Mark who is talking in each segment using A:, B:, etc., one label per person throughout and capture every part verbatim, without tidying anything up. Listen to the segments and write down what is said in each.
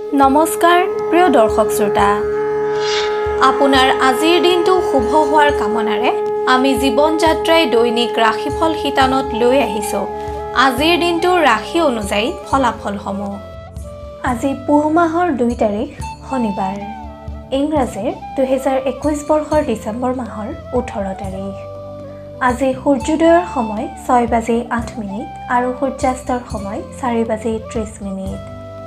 A: নমস্কাৰ প্ৰিয় দৰ্শক শ্ৰোতা আপোনাৰ আজিৰ দিনটো শুভ হোৱাৰ কামনাৰে আমি জীৱন যাত্ৰাই দৈনিক ৰাশিফল শিতানত লৈ আহিছো আজিৰ দিনটো ৰাশি অনুযায়ী ফলাফলসমূহ আজি পুহ মাহৰ দুই তাৰিখ শনিবাৰ ইংৰাজীৰ দুই হাজাৰ একৈশ বৰ্ষৰ ডিচেম্বৰ মাহৰ ওঠৰ তাৰিখ আজি সূৰ্যোদয়ৰ সময় ছয় বাজি আঠ মিনিট আৰু সূৰ্যাস্তৰ সময় চাৰি বাজি ত্ৰিশ মিনিট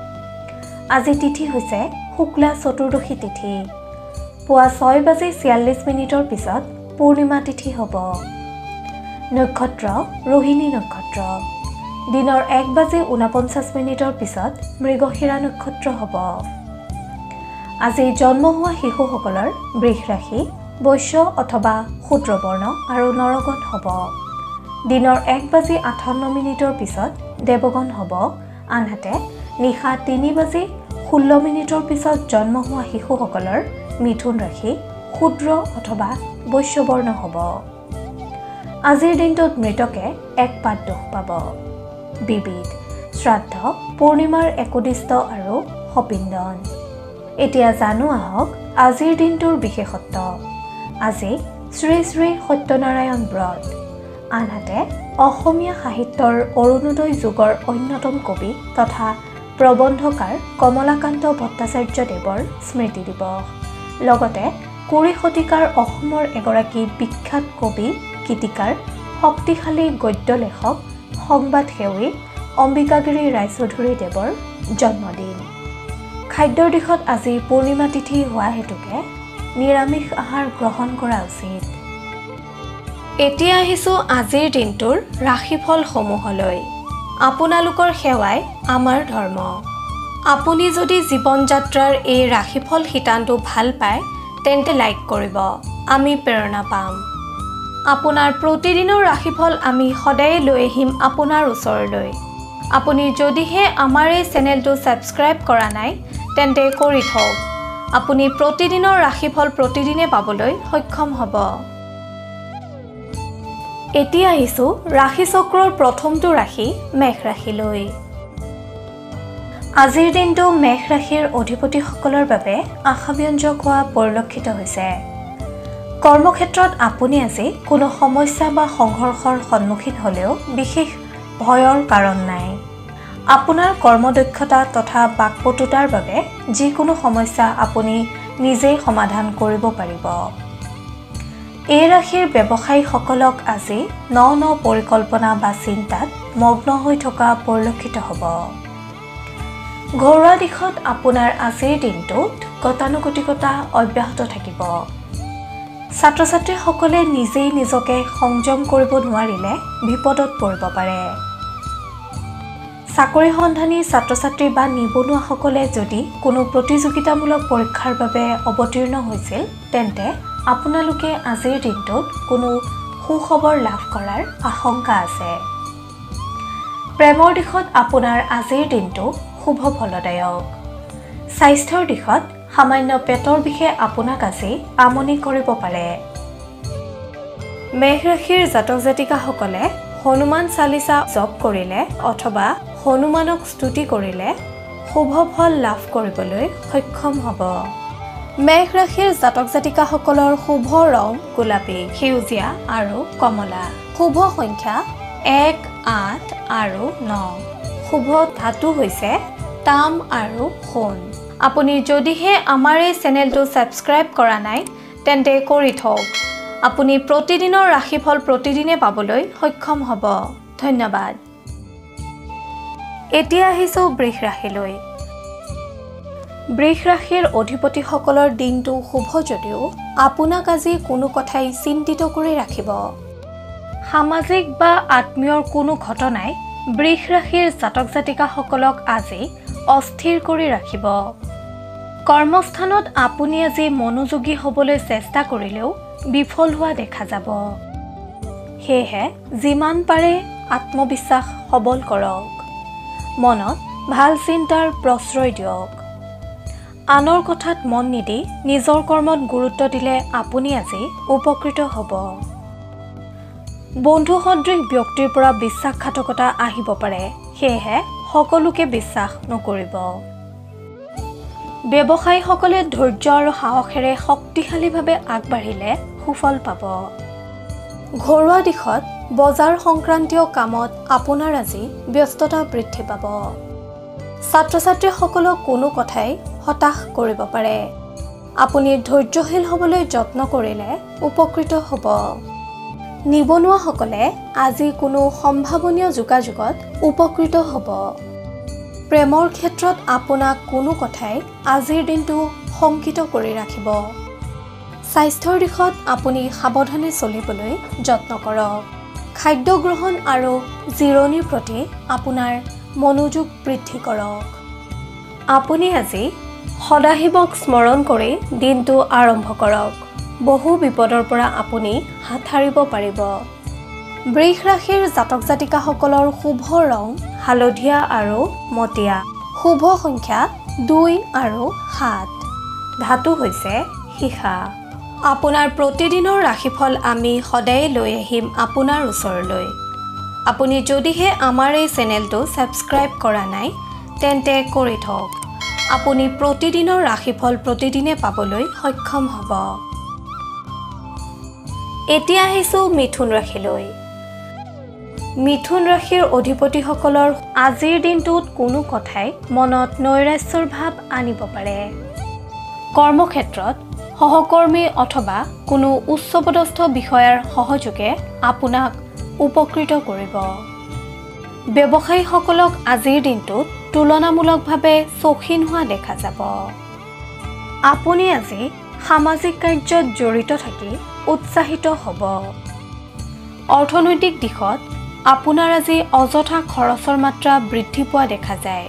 A: আজি তিথি হৈছে শুক্লা চতুৰ্দশী তিথি পুৱা ছয় বাজি ছিয়াল্লিছ মিনিটৰ পিছত পূৰ্ণিমা তিথি হ'ব নক্ষত্ৰ ৰোহিণী নক্ষত্ৰ দিনৰ এক বাজি ঊনপঞ্চাছ মিনিটৰ পিছত মৃগশিৰা নক্ষত্ৰ হ'ব আজি জন্ম হোৱা শিশুসকলৰ বৃষ ৰাশি বৈশ্য অথবা শূদ্ৰ বৰ্ণ আৰু নৰগণ হ'ব দিনৰ এক বাজি আঠাৱন্ন মিনিটৰ পিছত দেৱগণ হ'ব আনহাতে নিশা তিনি বাজি ষোল্ল মিনিটৰ পিছত জন্ম হোৱা শিশুসকলৰ মিথুন ৰাশি ক্ষুদ্ৰ অথবা বৈশ্য বৰ্ণ হ'ব আজিৰ দিনটোত মৃতকে এক পাত দুখ পাব বিবিধ শ্ৰাদ্ধ পূৰ্ণিমাৰ একদিষ্ট আৰু সপিণ্ডন এতিয়া জানো আহক আজিৰ দিনটোৰ বিশেষত্ব আজি শ্ৰী শ্ৰী সত্যনাৰায়ণ ব্ৰত আনহাতে অসমীয়া সাহিত্যৰ অৰুণোদয় যুগৰ অন্যতম কবি তথা প্ৰবন্ধকাৰ কমলাকান্ত ভট্টাচাৰ্য দেৱৰ স্মৃতি দিৱস লগতে কুৰি শতিকাৰ অসমৰ এগৰাকী বিখ্যাত কবি গীতিকাৰ শক্তিশালী গদ্য লেখক সংবাদ সেৱী অম্বিকাগিৰি ৰায়চৌধুৰী দেৱৰ জন্মদিন খাদ্যৰ দিশত আজি পূৰ্ণিমা তিথি হোৱা হেতুকে নিৰামিষ আহাৰ গ্ৰহণ কৰা উচিত এতিয়া আহিছোঁ আজিৰ দিনটোৰ ৰাশিফলসমূহলৈ আপোনালোকৰ সেৱাই আমাৰ ধৰ্ম আপুনি যদি জীৱন যাত্ৰাৰ এই ৰাশিফল শিতানটো ভাল পায় তেন্তে লাইক কৰিব আমি প্ৰেৰণা পাম আপোনাৰ প্ৰতিদিনৰ ৰাশিফল আমি সদায় লৈ আহিম আপোনাৰ ওচৰলৈ আপুনি যদিহে আমাৰ এই চেনেলটো ছাবস্ক্ৰাইব কৰা নাই তেন্তে কৰি থওক আপুনি প্ৰতিদিনৰ ৰাশিফল প্ৰতিদিনে পাবলৈ সক্ষম হ'ব এতিয়া আহিছোঁ ৰাশি চক্ৰৰ প্ৰথমটো ৰাশি মেষ ৰাশিলৈ আজিৰ দিনটো মেষ ৰাশিৰ অধিপতিসকলৰ বাবে আশাব্যঞ্জক হোৱা পৰিলক্ষিত হৈছে কৰ্মক্ষেত্ৰত আপুনি আজি কোনো সমস্যা বা সংঘৰ্ষৰ সন্মুখীন হ'লেও বিশেষ ভয়ৰ কাৰণ নাই আপোনাৰ কৰ্মদক্ষতা তথা বাকপটুতাৰ বাবে যিকোনো সমস্যা আপুনি নিজেই সমাধান কৰিব পাৰিব এই ৰাশিৰ ব্যৱসায়ীসকলক আজি ন ন পৰিকল্পনা বা চিন্তাত মগ্ন হৈ থকা পৰিলক্ষিত হ'ব ঘৰুৱা দিশত আপোনাৰ আজিৰ দিনটোত গতানুগতিকতা অব্যাহত থাকিব ছাত্ৰ ছাত্ৰীসকলে নিজেই নিজকে সংযম কৰিব নোৱাৰিলে বিপদত পৰিব পাৰে চাকৰি সন্ধানী ছাত্ৰ ছাত্ৰী বা নিবনুৱাসকলে যদি কোনো প্ৰতিযোগিতামূলক পৰীক্ষাৰ বাবে অৱতীৰ্ণ হৈছিল তেন্তে আপোনালোকে আজিৰ দিনটোত কোনো সুখবৰ লাভ কৰাৰ আশংকা আছে প্ৰেমৰ দিশত আপোনাৰ আজিৰ দিনটো শুভ ফলদায়ক স্বাস্থ্যৰ দিশত সামান্য পেটৰ বিষে আপোনাক আজি আমনি কৰিব পাৰে মেষ ৰাশিৰ জাতক জাতিকাসকলে হনুমান চালিচা জপ কৰিলে অথবা হনুমানক স্তুতি কৰিলে শুভ ফল লাভ কৰিবলৈ সক্ষম হ'ব মেষ ৰাশিৰ জাতক জাতিকাসকলৰ শুভ ৰং গোলাপী সেউজীয়া আৰু কমলা শুভ সংখ্যা এক আঠ আৰু ন শুভ ধাতু হৈছে তাম আৰু সোণ আপুনি যদিহে আমাৰ এই চেনেলটো ছাবস্ক্ৰাইব কৰা নাই তেন্তে কৰি থওক আপুনি প্ৰতিদিনৰ ৰাশিফল প্ৰতিদিনে পাবলৈ সক্ষম হ'ব ধন্যবাদ এতিয়া আহিছোঁ বৃষ ৰাশিলৈ বৃষ ৰাশিৰ অধিপতিসকলৰ দিনটো শুভ যদিও আপোনাক আজি কোনো কথাই চিন্তিত কৰি ৰাখিব সামাজিক বা আত্মীয়ৰ কোনো ঘটনাই বৃষ ৰাশিৰ জাতক জাতিকাসকলক আজি অস্থিৰ কৰি ৰাখিব কৰ্মস্থানত আপুনি আজি মনোযোগী হ'বলৈ চেষ্টা কৰিলেও বিফল হোৱা দেখা যাব সেয়েহে যিমান পাৰে আত্মবিশ্বাস সবল কৰক মনত ভাল চিন্তাৰ প্ৰশ্ৰয় দিয়ক আনৰ কথাত মন নিদি নিজৰ কৰ্মত গুৰুত্ব দিলে আপুনি আজি উপকৃত হ'ব বন্ধু সদৃশ ব্যক্তিৰ পৰা বিশ্বাসঘাতকতা আহিব পাৰে সেয়েহে সকলোকে বিশ্বাস নকৰিব ব্যৱসায়ীসকলে ধৈৰ্য আৰু সাহসেৰে শক্তিশালীভাৱে আগবাঢ়িলে সুফল পাব। ঘৰুৱা দিশত বজাৰ সংক্ৰান্তীয় কামত আপোনাৰ আজি ব্যস্ততা বৃদ্ধি পাব। ছাত্ৰ-ছাত্ৰীসকলক কোনো কথাই হতাশ কৰিব পাৰে। আপুনি ধৈৰ্যশীল হ'বলৈ যত্ন কৰিলে উপকৃত হ'ব। নিবনুৱাসকলে আজি কোনো সম্ভাৱনীয় যোগাযোগত উপকৃত হ'ব। প্ৰেমৰ ক্ষেত্ৰত আপোনাক কোনো কথাই আজিৰ দিনটো শংকিত কৰি ৰাখিব। স্বাস্থ্যৰ দিশত আপুনি সাৱধানে চলিবলৈ যত্ন কৰক। খাদ্য গ্ৰহণ আৰু জিৰণিৰ প্ৰতি আপোনাৰ মনোযোগ বৃদ্ধি কৰক। আপুনি আজি সদাশিৱক স্মৰণ কৰি দিনটো আৰম্ভ কৰক। বহু বিপদৰ পৰা আপুনি হাত সাৰিব পাৰিব। বৃষ ৰাশিৰ জাতক জাতিকাসকলৰ শুভ ৰং হালধীয়া আৰু মটীয়া। শুভ সংখ্যা দুই আৰু সাত। ধাতু হৈছে সীসা। আপোনাৰ প্ৰতিদিনৰ ৰাশিফল আমি সদায় লৈ আহিম আপোনাৰ ওচৰলৈ। আপুনি যদিহে আমাৰ এই চেনেলটো ছাবস্ক্ৰাইব কৰা নাই তেন্তে কৰি থওক। আপুনি প্ৰতিদিনৰ ৰাশিফল প্ৰতিদিনে পাবলৈ সক্ষম হ'ব। এতিয়া আহিছোঁ মিথুন ৰাশিলৈ। মিথুন ৰাশিৰ অধিপতিসকলৰ আজিৰ দিনটোত কোনো কথাই মনত নৈৰাশ্যৰ ভাৱ আনিব পাৰে। কৰ্মক্ষেত্ৰত সহকৰ্মী অথবা কোনো উচ্চপদস্থ বিষয়াৰ সহযোগে আপোনাক উপকৃত কৰিব। ব্যৱসায়ীসকলক আজিৰ দিনটোত তুলনামূলকভাৱে চৌখিন হোৱা দেখা যাব। আপুনি আজি সামাজিক কাৰ্যত জড়িত থাকি উৎসাহিত হ'ব। অৰ্থনৈতিক দিশত আপোনাৰ আজি অযথা খৰচৰ মাত্ৰা বৃদ্ধি পোৱা দেখা যায়।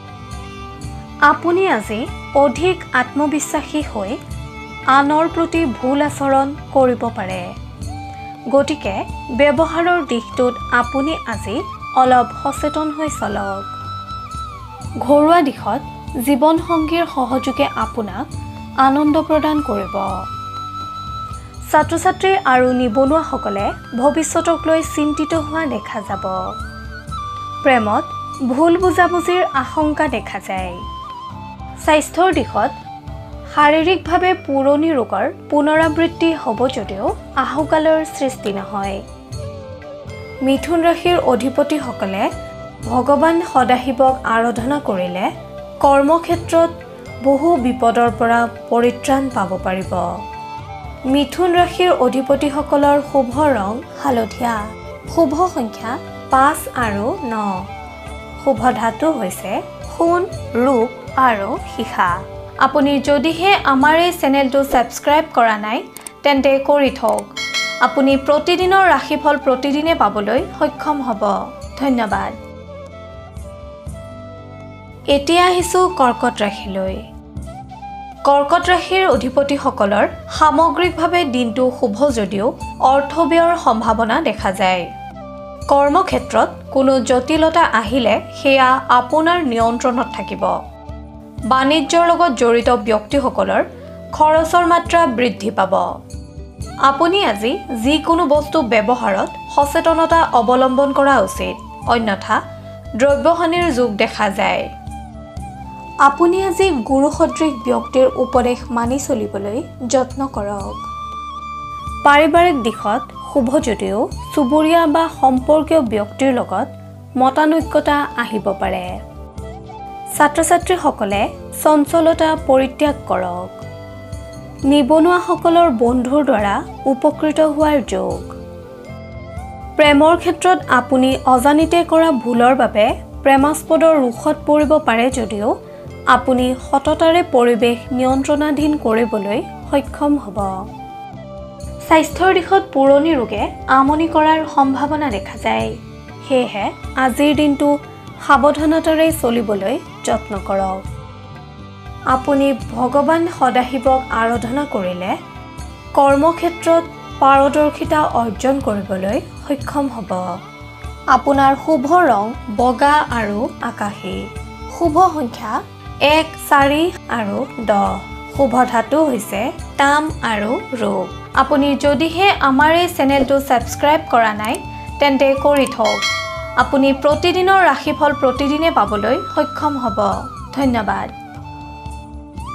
A: আপুনি আজি অধিক আত্মবিশ্বাসী হৈ আনৰ প্ৰতি ভুল আচৰণ কৰিব পাৰে। গতিকে ব্যৱহাৰৰ দিশটোত আপুনি আজি অলপ সচেতন হৈ চলক। ঘৰুৱা দিশত জীৱনসংগীৰ সহযোগে আপোনাক আনন্দ প্ৰদান কৰিব। ছাত্ৰ-ছাত্ৰী আৰু নিবনুৱাসকলে ভৱিষ্যতক লৈ চিন্তিত হোৱা দেখা যাব। প্ৰেমত ভুল বুজাবুজিৰ আশংকা দেখা যায়। স্বাস্থ্যৰ দিশত শাৰীৰিকভাৱে পুৰণি ৰোগৰ পুনৰাবৃত্তি হ'ব যদিও আহুকালৰ সৃষ্টি নহয়। মিথুন ৰাশিৰ অধিপতিসকলে ভগৱান সদাশিৱক আৰাধনা কৰিলে কৰ্মক্ষেত্ৰত বহু বিপদৰ পৰা পৰিত্ৰাণ পাব পাৰিব। মিথুন ৰাশিৰ অধিপতিসকলৰ শুভ ৰং হালধীয়া। শুভ সংখ্যা পাঁচ আৰু ন। শুভ ধাতু হৈছে সোণ, ৰূপ আৰু সীসা। আপুনি যদিহে আমাৰ এই চেনেলটো ছাবস্ক্ৰাইব কৰা নাই তেন্তে কৰি থওক। আপুনি প্ৰতিদিনৰ ৰাশিফল প্ৰতিদিনে পাবলৈ সক্ষম হ'ব। ধন্যবাদ। এতিয়া আহিছোঁ কৰ্কট ৰাশিলৈ। কৰ্কট ৰাশিৰ অধিপতিসকলৰ সামগ্ৰিকভাৱে দিনটো শুভ যদিও অৰ্থব্যয়ৰ সম্ভাৱনা দেখা যায়। কৰ্মক্ষেত্ৰত কোনো জটিলতা আহিলে সেয়া আপোনাৰ নিয়ন্ত্ৰণত থাকিব। বাণিজ্যৰ লগত জড়িত ব্যক্তিসকলৰ খৰচৰ মাত্ৰা বৃদ্ধি পাব। আপুনি আজি যিকোনো বস্তু ব্যৱহাৰত সচেতনতা অৱলম্বন কৰা উচিত, অন্যথা দ্ৰব্যহানিৰ যোগ দেখা যায়। আপুনি আজি গুৰুসদৃশ ব্যক্তিৰ উপদেশ মানি চলিবলৈ যত্ন কৰক। পাৰিবাৰিক দিশত শুভ যদিও চুবুৰীয়া বা সম্পৰ্কীয় ব্যক্তিৰ লগত মতানৈক্যতা আহিব পাৰে। ছাত্ৰ-ছাত্ৰীসকলে চঞ্চলতা পৰিত্যাগ কৰক। নিবনুৱাসকলৰ বন্ধুৰ দ্বাৰা উপকৃত হোৱাৰ যোগ। প্ৰেমৰ ক্ষেত্ৰত আপুনি অজানিতে কৰা ভুলৰ বাবে প্ৰেমাস্পদৰ ৰোষত পৰিব পাৰে যদিও আপুনি সততাৰে পৰিৱেশ নিয়ন্ত্ৰণাধীন কৰিবলৈ সক্ষম হ'ব। স্বাস্থ্যৰ দিশত পুৰণি ৰোগে আমনি কৰাৰ সম্ভাৱনা দেখা যায়। সেয়েহে আজিৰ দিনটো সাৱধানতাৰে চলিবলৈ যত্ন কৰক। আপুনি ভগৱান সদাশিৱক আৰাধনা কৰিলে কৰ্মক্ষেত্ৰত পাৰদৰ্শিতা অৰ্জন কৰিবলৈ সক্ষম হ'ব। আপোনাৰ শুভ ৰং বগা আৰু আকাশী। শুভ সংখ্যা এক, চাৰি আৰু দহ। শুভ ধাতু হৈছে তাম আৰু ৰূপ। আপুনি যদিহে আমাৰ এই চেনেলটো ছাবস্ক্ৰাইব কৰা নাই তেন্তে কৰি থওক। আপুনি প্ৰতিদিনৰ ৰাশিফল প্ৰতিদিনে পাবলৈ সক্ষম হ'ব। ধন্যবাদ।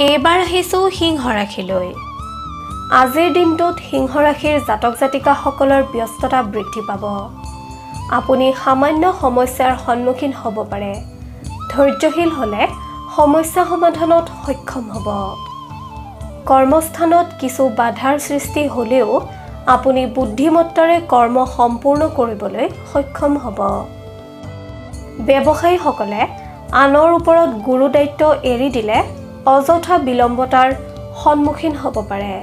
A: এইবাৰ আহিছোঁ সিংহ ৰাশিলৈ। আজিৰ দিনটোত সিংহ ৰাশিৰ জাতক জাতিকাসকলৰ ব্যস্ততা বৃদ্ধি পাব। আপুনি সামান্য সমস্যাৰ সন্মুখীন হ'ব পাৰে। ধৈৰ্যশীল হ'লে সমস্যা সমাধানত সক্ষম হ'ব। কৰ্মস্থানত কিছু বাধাৰ সৃষ্টি হ'লেও আপুনি বুদ্ধিমত্তাৰে কৰ্ম সম্পূৰ্ণ কৰিবলৈ সক্ষম হ'ব। ব্যৱসায়ীসকলে আনৰ ওপৰত গুৰু দায়িত্ব এৰি দিলে অযথা বিলম্বতাৰ সন্মুখীন হ'ব পাৰে।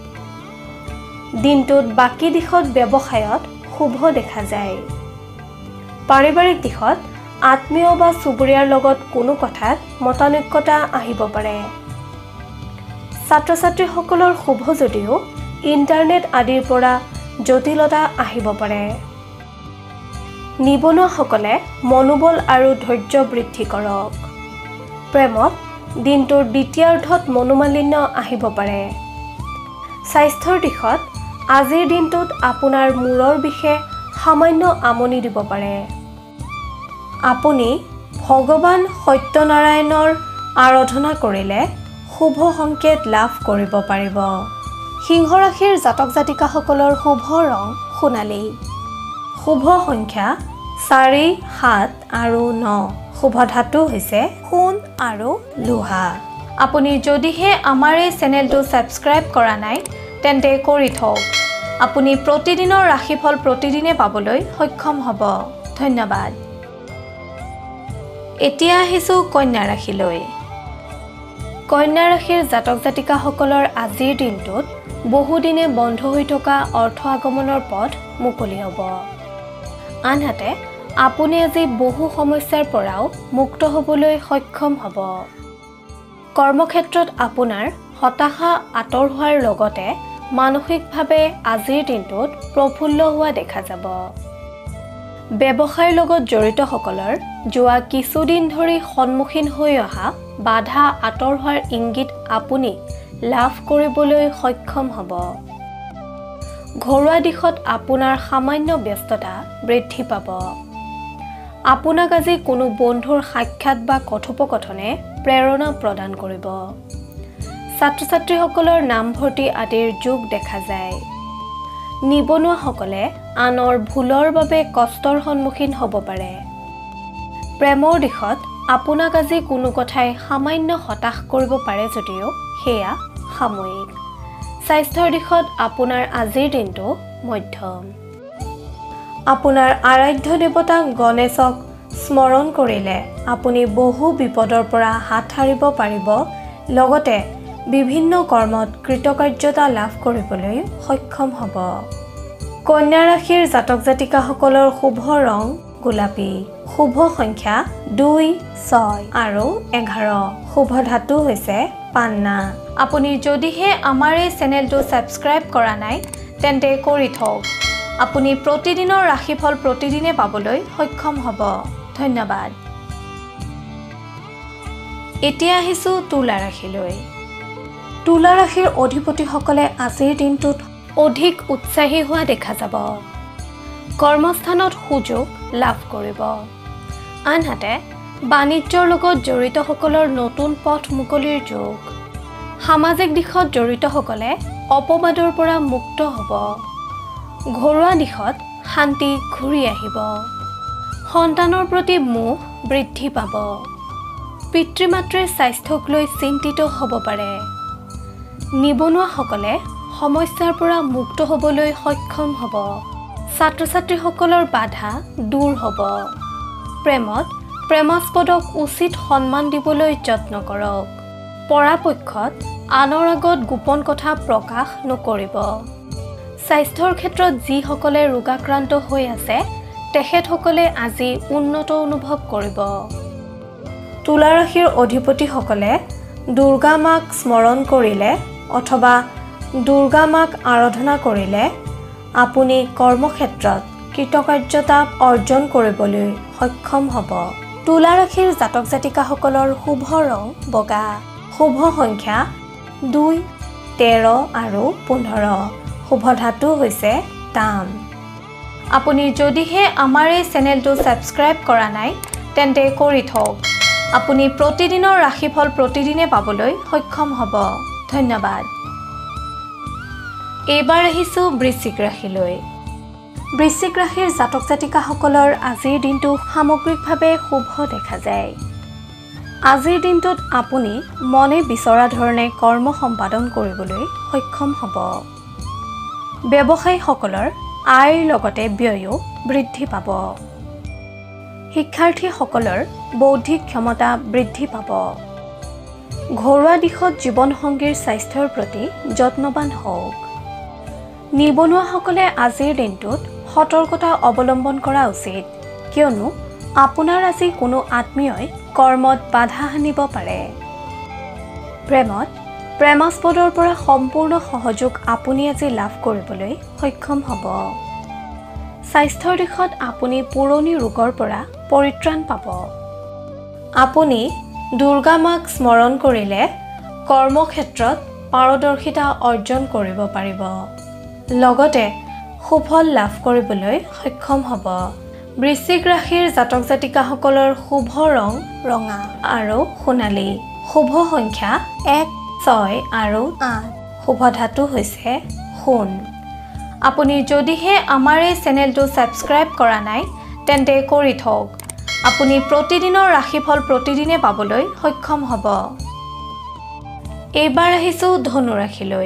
A: দিনটোত বাকী দিশত ব্যৱসায়ত শুভ দেখা যায়। পাৰিবাৰিক দিশত আত্মীয় বা চুবুৰীয়াৰ লগত কোনো কথাত মতানৈক্যতা আহিব পাৰে। ছাত্ৰ ছাত্ৰীসকলৰ শুভ যদিও ইণ্টাৰনেট আদিৰ পৰা জটিলতা আহিব পাৰে। নিবনুৱাসকলে মনোবল আৰু ধৈৰ্য বৃদ্ধি কৰক। প্ৰেমত দিনটোৰ দ্বিতীয়াৰ্ধত মনোমালিন্য আহিব পাৰে। স্বাস্থ্যৰ দিশত আজিৰ দিনটোত আপোনাৰ মূৰৰ বিষে সামান্য আমনি দিব পাৰে। আপুনি ভগৱান সত্যনাৰায়ণৰ আৰাধনা কৰিলে শুভ সংকেত লাভ কৰিব পাৰিব। সিংহ ৰাশিৰ জাতক জাতিকাসকলৰ শুভ ৰং সোণালী। শুভ সংখ্যা চাৰি, সাত আৰু ন। শুভ ধাতু হৈছে সোণ আৰু লোহা। আপুনি যদিহে আমাৰ এই চেনেলটো ছাবস্ক্ৰাইব কৰা নাই তেন্তে কৰি থওক। আপুনি প্ৰতিদিনৰ ৰাশিফল প্ৰতিদিনে পাবলৈ সক্ষম হ'ব। ধন্যবাদ। এতিয়া আহিছোঁ কন্যা ৰাশিলৈ। কন্যা ৰাশিৰ জাতক জাতিকাসকলৰ আজিৰ দিনটোত বহুদিনে বন্ধ হৈ থকা অৰ্থ আগমনৰ পথ মুকলি হ'ব। আনহাতে আপুনি আজি বহু সমস্যাৰ পৰাও মুক্ত হ'বলৈ সক্ষম হ'ব। কৰ্মক্ষেত্ৰত আপোনাৰ হতাশা আঁতৰ হোৱাৰ লগতে মানসিকভাৱে আজিৰ দিনটোত প্ৰফুল্ল হোৱা দেখা যাব। ব্যৱসায়ৰ লগত জড়িতসকলৰ যোৱা কিছুদিন ধৰি সন্মুখীন হৈ অহা বাধা আঁতৰ হোৱাৰ ইংগিত আপুনি লাভ কৰিবলৈ সক্ষম হ'ব। ঘৰুৱা দিশত আপোনাৰ সামান্য ব্যস্ততা বৃদ্ধি পাব। আপোনাক আজি কোনো বন্ধুৰ সাক্ষাৎ বা কথোপকথনে প্ৰেৰণা প্ৰদান কৰিব। ছাত্ৰ ছাত্ৰীসকলৰ নামভৰ্তি আদিৰ যোগ দেখা যায়। নিবনুৱাসকলে আনৰ ভুলৰ বাবে কষ্টৰ সন্মুখীন হ'ব পাৰে। প্ৰেমৰ দিশত আপোনাক আজি কোনো কথাই সামান্য হতাশ কৰিব পাৰে যদিও সেয়া সাময়িক। স্বাস্থ্যৰ দিশত আপোনাৰ আজিৰ দিনটো মধ্যম। আপোনাৰ আৰাধ্য দেৱতা গণেশক স্মৰণ কৰিলে আপুনি বহু বিপদৰ পৰা হাত সাৰিব পাৰিব। লগতে বিভিন্ন কৰ্মত কৃতকাৰ্যতা লাভ কৰিবলৈ সক্ষম হ'ব। কন্যা ৰাশিৰ জাতক জাতিকাসকলৰ শুভ ৰং গোলাপী। শুভ সংখ্যা দুই, ছয় আৰু এঘাৰ। শুভ ধাতু হৈছে পান্না। আপুনি যদিহে আমাৰ এই চেনেলটো ছাবস্ক্ৰাইব কৰা নাই তেন্তে কৰি থওক। আপুনি প্ৰতিদিনৰ ৰাশিফল প্ৰতিদিনে পাবলৈ সক্ষম হ'ব। ধন্যবাদ। এতিয়া আহিছোঁ তুলা ৰাশিলৈ। তুলা ৰাশিৰ অধিপতিসকলে আজিৰ দিনটোত অধিক উৎসাহী হোৱা দেখা যাব। কৰ্মস্থানত সুযোগ লাভ কৰিব। আনহাতে বাণিজ্যৰ লগত জড়িতসকলৰ নতুন পথ মুকলিৰ যোগ। সামাজিক দিশত জড়িতসকলে অপবাদৰ পৰা মুক্ত হ'ব। ঘৰুৱা দিশত শান্তি ঘূৰি আহিব। সন্তানৰ প্ৰতি মোহ বৃদ্ধি পাব। পিতৃ মাতৃৰ স্বাস্থ্যক লৈ চিন্তিত হ'ব পাৰে। নিবনুৱাসকলে সমস্যাৰ পৰা মুক্ত হ'বলৈ সক্ষম হ'ব। ছাত্ৰ ছাত্ৰীসকলৰ বাধা দূৰ হ'ব। প্ৰেমত প্ৰেমাস্পদক উচিত সন্মান দিবলৈ যত্ন কৰক। পৰাপক্ষত আনৰ আগত গোপন কথা প্ৰকাশ নকৰিব। স্বাস্থ্যৰ ক্ষেত্ৰত যিসকলে ৰোগাক্ৰান্ত হৈ আছে তেখেতসকলে আজি উন্নত অনুভৱ কৰিব। তুলা ৰাশিৰ অধিপতিসকলে দুৰ্গা মাক স্মৰণ কৰিলে অথবা দুৰ্গা মাক আৰাধনা কৰিলে আপুনি কৰ্মক্ষেত্ৰত কৃতকাৰ্যতা অৰ্জন কৰিবলৈ সক্ষম হ'ব। তুলা ৰাশিৰ জাতক জাতিকাসকলৰ শুভ ৰং বগা। শুভ সংখ্যা দুই, তেৰ আৰু পোন্ধৰ। শুভ ধাতু হৈছে তাম। আপুনি যদিহে আমাৰ এই চেনেলটো ছাবস্ক্ৰাইব কৰা নাই তেন্তে কৰি থওক। আপুনি প্ৰতিদিনৰ ৰাশিফল প্ৰতিদিনে পাবলৈ সক্ষম হ'ব ধন্যবাদ এইবাৰ আহিছো বৃশ্চিক ৰাশিলৈ বৃশ্চিক ৰাশিৰ জাতক জাতিকাসকলৰ আজিৰ দিনটো সামগ্ৰিকভাৱে শুভ দেখা যায় আজিৰ দিনটোত আপুনি মনে বিচৰা ধৰণে কৰ্ম সম্পাদন কৰিবলৈ সক্ষম হ'ব ব্যৱসায়ীসকলৰ আয়ৰ লগতে ব্যয়ও বৃদ্ধি পাব শিক্ষাৰ্থীসকলৰ বৌদ্ধিক ক্ষমতা বৃদ্ধি পাব ঘৰুৱা দিশত জীৱনসংগীৰ স্বাস্থ্যৰ প্ৰতি যত্নবান হওক নিবনুৱাসকলে আজিৰ দিনটোত সতৰ্কতা অৱলম্বন কৰা উচিত কিয়নো আপোনাৰ আজি কোনো আত্মীয়ই কৰ্মত বাধা আনিব পাৰে প্ৰেমত প্ৰেমাস্পদৰ পৰা সম্পূৰ্ণ সহযোগ আপুনি আজি লাভ কৰিবলৈ সক্ষম হ'ব স্বাস্থ্যৰ দিশত আপুনি পুৰণি ৰোগৰ পৰা পৰিত্ৰাণ পাব আপুনি দুৰ্গা মাক স্মৰণ কৰিলে কৰ্মক্ষেত্ৰত পাৰদৰ্শিতা অৰ্জন কৰিব পাৰিব লগতে সুফল লাভ কৰিবলৈ সক্ষম হ'ব বৃশ্চিক ৰাশিৰ জাতক জাতিকাসকলৰ শুভ ৰং ৰঙা আৰু সোণালী শুভ সংখ্যা এক ছয় আৰু আঠ শুভ ধাতু হৈছে সোণ আপুনি যদিহে আমাৰ এই চেনেলটো ছাবস্ক্ৰাইব কৰা নাই তেন্তে কৰি থওক আপুনি প্ৰতিদিনৰ ৰাশিফল প্ৰতিদিনে পাবলৈ সক্ষম হ'ব এইবাৰ আহিছো ধনু ৰাশিলৈ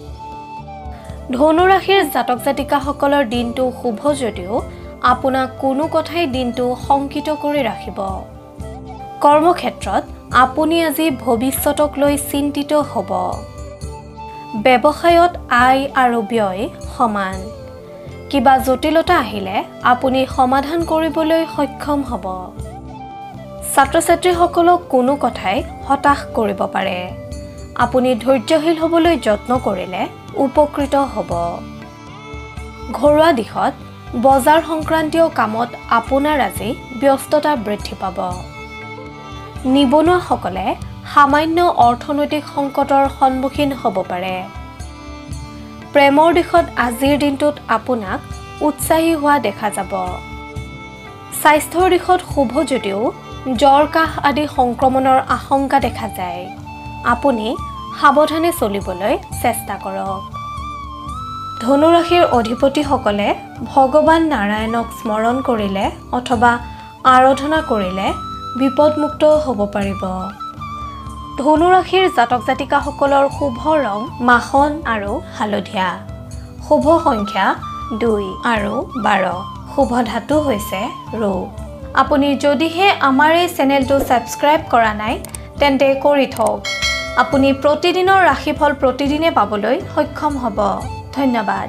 A: ধনু ৰাশিৰ জাতক জাতিকাসকলৰ দিনটো শুভ যদিও আপোনাক কোনো কথাই দিনটো শংকিত কৰি ৰাখিব কৰ্মক্ষেত্ৰত আপুনি আজি ভৱিষ্যতক লৈ চিন্তিত হ'ব ব্যৱসায়ত আয় আৰু ব্যয় সমান কিবা জটিলতা আহিলে আপুনি সমাধান কৰিবলৈ সক্ষম হ'ব ছাত্ৰ ছাত্ৰীসকলক কোনো কথাই হতাশ কৰিব পাৰে আপুনি ধৈৰ্যশীল হ'বলৈ যত্ন কৰিলে উপকৃত হ'ব ঘৰুৱা দিশত বজাৰ সংক্ৰান্তীয় কামত আপোনাৰ আজি ব্যস্ততা বৃদ্ধি পাব নিবনুৱাসকলে সামান্য অৰ্থনৈতিক সংকটৰ সন্মুখীন হ'ব পাৰে প্ৰেমৰ দিশত আজিৰ দিনটোত আপোনাক উৎসাহী হোৱা দেখা যাব স্বাস্থ্যৰ দিশত শুভ যদিও জ্বৰ কাহ আদি সংক্ৰমণৰ আশংকা দেখা যায় আপুনি সাৱধানে চলিবলৈ চেষ্টা কৰক ধনু ৰাশিৰ অধিপতিসকলে ভগৱান নাৰায়ণক স্মৰণ কৰিলে অথবা আৰাধনা কৰিলে বিপদমুক্ত হ'ব পাৰিব ধনু ৰাশিৰ জাতক জাতিকাসকলৰ শুভ ৰং মাখন আৰু হালধীয়া শুভ সংখ্যা দুই আৰু বাৰ শুভ ধাতু হৈছে ৰূপ আপুনি যদিহে আমাৰ এই চেনেলটো ছাবস্ক্ৰাইব কৰা নাই তেন্তে কৰি থওক আপুনি প্ৰতিদিনৰ ৰাশিফল প্ৰতিদিনে পাবলৈ সক্ষম হ'ব ধন্যবাদ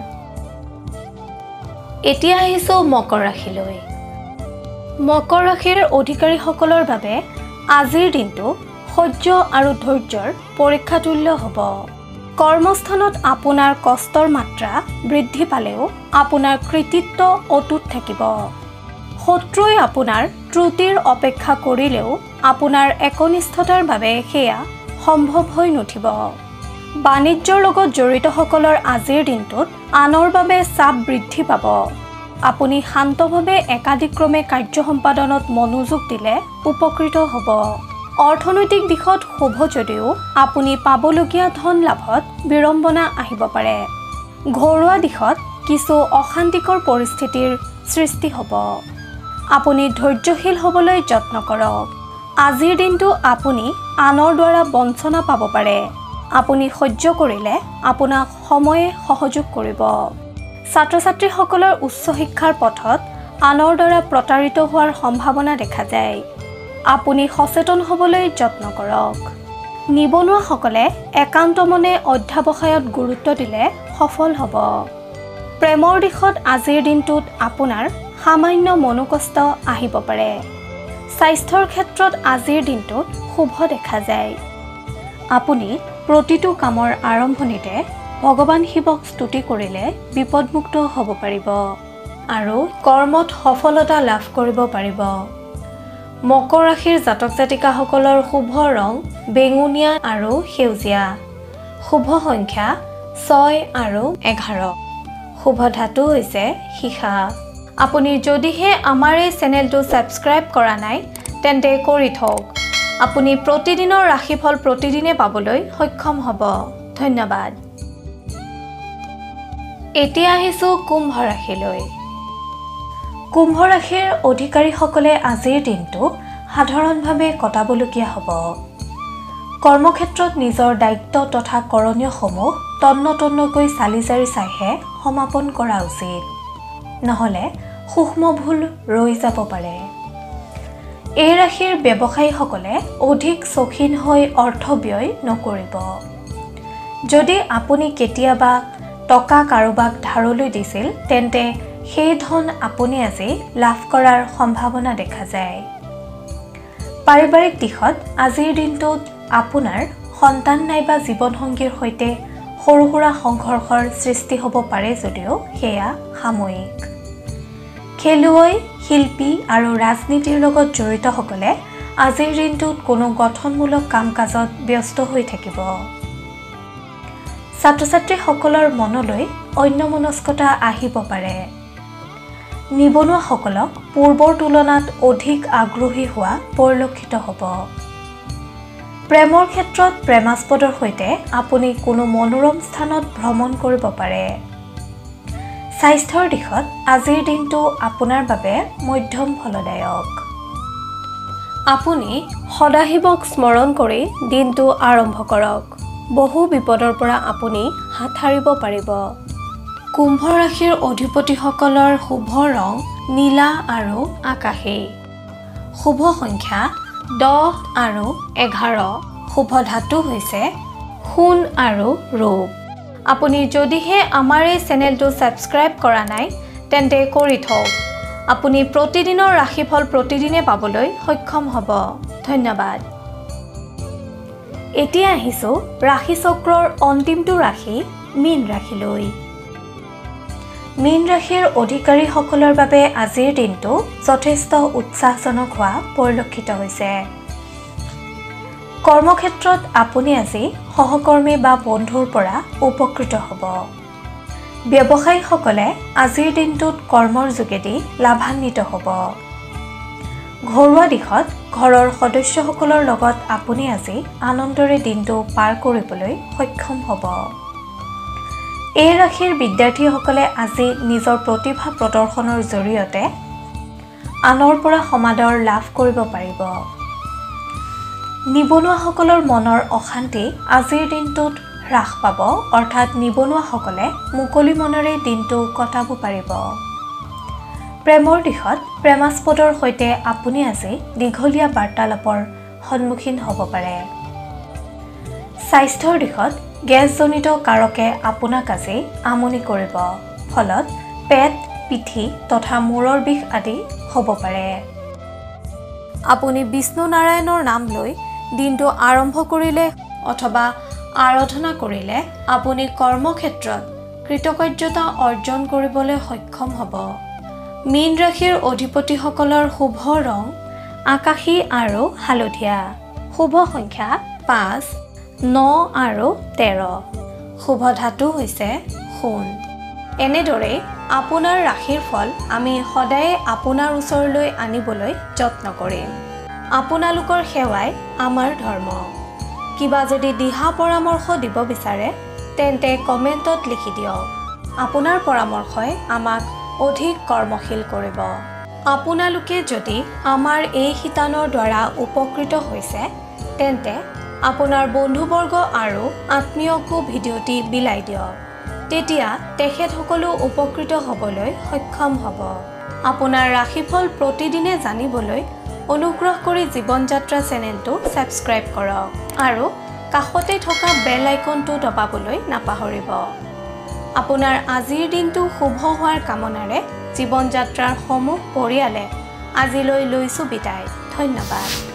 A: এতিয়া আহিছো মকৰ ৰাশিলৈ মকৰ ৰাশিৰ অধিকাৰীসকলৰ বাবে আজিৰ দিনটো সহ্য আৰু ধৈৰ্যৰ পৰীক্ষাতুল্য হ'ব কৰ্মস্থানত আপোনাৰ কষ্টৰ মাত্ৰা বৃদ্ধি পালেও আপোনাৰ কৃতিত্ব অটুট থাকিব শত্ৰুৱে আপোনাৰ ত্ৰুটিৰ অপেক্ষা কৰিলেও আপোনাৰ একনিষ্ঠতাৰ বাবে সেয়া সম্ভৱ হৈ নুঠিব বাণিজ্যৰ লগত জড়িতসকলৰ আজিৰ দিনটোত আনৰ বাবে চাপ বৃদ্ধি পাব আপুনি শান্তভাৱে একাধিক্ৰমে কাৰ্য সম্পাদনত মনোযোগ দিলে উপকৃত হ'ব অৰ্থনৈতিক দিশত শুভ যদিও আপুনি পাবলগীয়া ধন লাভত বিড়ম্বনা আহিব পাৰে ঘৰুৱা দিশত কিছু অশান্তিকৰ পৰিস্থিতিৰ সৃষ্টি হ'ব আপুনি ধৈৰ্যশীল হ'বলৈ যত্ন কৰক আজিৰ দিনটো আপুনি আনৰ দ্বাৰা বঞ্চনা পাব পাৰে আপুনি সহ্য কৰিলে আপোনাক সময়ে সহযোগ কৰিব ছাত্ৰ ছাত্ৰীসকলৰ উচ্চ শিক্ষাৰ পথত আনৰ দ্বাৰা প্ৰতাৰিত হোৱাৰ সম্ভাৱনা দেখা যায় আপুনি সচেতন হ'বলৈ যত্ন কৰক নিবনুৱাসকলে একান্ত মনে অধ্যাৱসায়ত গুৰুত্ব দিলে সফল হ'ব প্ৰেমৰ দিশত আজিৰ দিনটোত আপোনাৰ সামান্য মনোকষ্ট আহিব পাৰে স্বাস্থ্যৰ ক্ষেত্ৰত আজিৰ দিনটোত শুভ দেখা যায় আপুনি প্ৰতিটো কামৰ আৰম্ভণিতে ভগৱান শিৱক স্তুতি কৰিলে বিপদমুক্ত হ'ব পাৰিব আৰু কৰ্মত সফলতা লাভ কৰিব পাৰিব মকৰ ৰাশিৰ জাতক জাতিকাসকলৰ শুভ ৰং বেঙুনীয়া আৰু সেউজীয়া শুভ সংখ্যা ছয় আৰু এঘাৰ শুভ ধাতু হৈছে সীসা আপুনি যদিহে আমাৰ এই চেনেলটো ছাবস্ক্ৰাইব কৰা নাই তেন্তে কৰি থওক আপুনি প্ৰতিদিনৰ ৰাশিফল প্ৰতিদিনে পাবলৈ সক্ষম হ'ব। ধন্যবাদ। এতিয়া আহিছো কুম্ভ ৰাশিলৈ। কুম্ভ ৰাশিৰ অধিকাৰীসকলে আজিৰ দিনটো সাধাৰণভাৱে কটাবলগীয়া হ'ব। কৰ্মক্ষেত্ৰত নিজৰ দায়িত্ব তথা কৰণীয়সমূহ তন্ন তন্নকৈ চালি জাৰি চাইহে সমাপন কৰা উচিত, নহ'লে সূক্ষ্ম ভুল ৰৈ যাব পাৰে। এই ৰাশিৰ ব্যৱসায়ীসকলে অধিক চৌখিন হৈ অৰ্থ ব্যয় নকৰিব। যদি আপুনি কেতিয়াবা টকা কাৰোবাক ধাৰলৈ দিছিল তেন্তে সেই ধন আপুনি আজি লাভ কৰাৰ সম্ভাৱনা দেখা যায়। পাৰিবাৰিক দিশত আজিৰ দিনটোত আপোনাৰ সন্তান নাইবা জীৱনসংগীৰ সৈতে সৰু সুৰা সংঘৰ্ষৰ সৃষ্টি হ'ব পাৰে যদিও সেয়া সাময়িক। খেলুৱৈ, শিল্পী আৰু ৰাজনীতিৰ লগত জড়িতসকলে আজিৰ দিনটোত কোনো গঠনমূলক কাম কাজত ব্যস্ত হৈ থাকিব। ছাত্ৰ ছাত্ৰীসকলৰ মনলৈ অন্যমনস্কতা আহিব পাৰে। নিবনুৱাসকলক পূৰ্বৰ তুলনাত অধিক আগ্ৰহী হোৱা পৰিলক্ষিত হ'ব। প্ৰেমৰ ক্ষেত্ৰত প্ৰেমাস্পদৰ সৈতে আপুনি কোনো মনোৰম স্থানত ভ্ৰমণ কৰিব পাৰে। স্বাস্থ্যৰ দিশত আজিৰ দিনটো আপোনাৰ বাবে মধ্যম ফলদায়ক। আপুনি সদাশিৱক স্মৰণ কৰি দিনটো আৰম্ভ কৰক। বহু বিপদৰ পৰা আপুনি হাত সাৰিব পাৰিব। কুম্ভ ৰাশিৰ অধিপতিসকলৰ শুভ ৰং নীলা আৰু আকাশী। শুভ সংখ্যা দহ আৰু এঘাৰ। শুভ ধাতু হৈছে সোণ আৰু ৰূপ। আপুনি যদিহে আমাৰ এই চেনেলটো ছাবস্ক্ৰাইব কৰা নাই তেন্তে কৰি থওক। আপুনি প্ৰতিদিনৰ ৰাশিফল প্ৰতিদিনে পাবলৈ সক্ষম হ'ব। ধন্যবাদ। এতিয়া আহিছো ৰাশিচক্ৰৰ অন্তিমটো ৰাশি মীন ৰাশিলৈ। মীন ৰাশিৰ অধিকাৰীসকলৰ বাবে আজিৰ দিনটো যথেষ্ট উৎসাহজনক হোৱা পৰিলক্ষিত হৈছে। কৰ্মক্ষেত্ৰত আপুনি আজি সহকৰ্মী বা বন্ধুৰ পৰা উপকৃত হ'ব। ব্যৱসায়ীসকলে আজিৰ দিনটোত কৰ্মৰ যোগেদি লাভান্বিত হ'ব। ঘৰুৱা দিশত ঘৰৰ সদস্যসকলৰ লগত আপুনি আজি আনন্দৰে দিনটো পাৰ কৰিবলৈ সক্ষম হ'ব। এই ৰাশিৰ বিদ্যাৰ্থীসকলে আজি নিজৰ প্ৰতিভা প্ৰদৰ্শনৰ জৰিয়তে আনৰ পৰা সমাদৰ লাভ কৰিব পাৰিব। নিবনুৱাসকলৰ মনৰ অশান্তি আজিৰ দিনটোত হ্ৰাস পাব, অৰ্থাৎ নিবনুৱাসকলে মুকলি মনেৰে দিনটো কটাব পাৰিব। প্ৰেমৰ দিশত প্ৰেমাস্পদৰ সৈতে আপুনি আজি দীঘলীয়া বাৰ্তালাপৰ সন্মুখীন হ'ব পাৰে। স্বাস্থ্যৰ দিশত গেছজনিত কাৰকে আপোনাক আজি আমনি কৰিব, ফলত পেট, পিঠি তথা মূৰৰ বিষ আদি হ'ব পাৰে। আপুনি বিষ্ণু নাৰায়ণৰ নাম লৈ দিনটো আৰম্ভ কৰিলে অথবা আৰাধনা কৰিলে আপুনি কৰ্মক্ষেত্ৰত কৃতকাৰ্যতা অৰ্জন কৰিবলৈ সক্ষম হ'ব। মীন ৰাশিৰ অধিপতিসকলৰ শুভ ৰং আকাশী আৰু হালধীয়া। শুভ সংখ্যা পাঁচ, ন আৰু তেৰ। শুভ ধাতু হৈছে সোণ। এনেদৰেই আপোনাৰ ৰাশিৰ ফল আমি সদায়ে আপোনাৰ ওচৰলৈ আনিবলৈ যত্ন কৰিম। আপোনালোকৰ সেৱাই আমাৰ ধৰ্ম। কিবা যদি দিহা পৰামৰ্শ দিব বিচাৰে তেন্তে কমেণ্টত লিখি দিয়ক। আপোনাৰ পৰামৰ্শই আমাক অধিক কৰ্মশীল কৰিব। আপোনালোকে যদি আমাৰ এই শিতানৰ দ্বাৰা উপকৃত হৈছে তেন্তে আপোনাৰ বন্ধুবৰ্গ আৰু আত্মীয়কো ভিডিঅ'টি বিলাই দিয়ক। তেতিয়া তেখেতসকলো উপকৃত হ'বলৈ সক্ষম হ'ব। আপোনাৰ ৰাশিফল প্ৰতিদিনে জানিবলৈ অনুগ্ৰহ কৰি জীৱন যাত্ৰা চেনেলটো ছাবস্ক্ৰাইব কৰক আৰু কাষতে থকা বেল আইকনটো দবাবলৈ নাপাহৰিব। আপোনাৰ আজিৰ দিনটো শুভ হোৱাৰ কামনাৰে জীৱন যাত্ৰাৰ সমূহ পৰিয়ালে আজিলৈ লৈছো বিদায়। ধন্যবাদ।